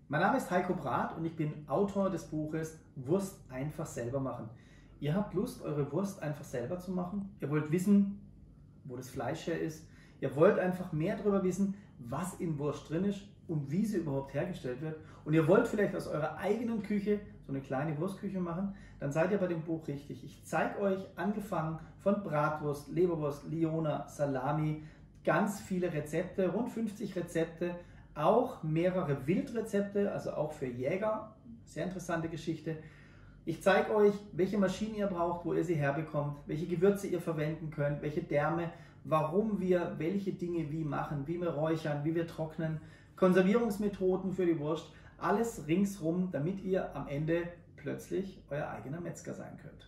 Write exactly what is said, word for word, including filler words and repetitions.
Mein Name ist Heiko Brath und ich bin Autor des Buches Wurst einfach selber machen. Ihr habt Lust, eure Wurst einfach selber zu machen? Ihr wollt wissen, wo das Fleisch her ist? Ihr wollt einfach mehr darüber wissen, was in Wurst drin ist und wie sie überhaupt hergestellt wird? Und ihr wollt vielleicht aus eurer eigenen Küche so eine kleine Wurstküche machen? Dann seid ihr bei dem Buch richtig. Ich zeige euch, angefangen von Bratwurst, Leberwurst, Liona, Salami, ganz viele Rezepte, rund fünfzig Rezepte, auch mehrere Wildrezepte, also auch für Jäger, sehr interessante Geschichte. Ich zeige euch, welche Maschinen ihr braucht, wo ihr sie herbekommt, welche Gewürze ihr verwenden könnt, welche Därme, warum wir welche Dinge wie machen, wie wir räuchern, wie wir trocknen, Konservierungsmethoden für die Wurst, alles ringsrum, damit ihr am Ende plötzlich euer eigener Metzger sein könnt.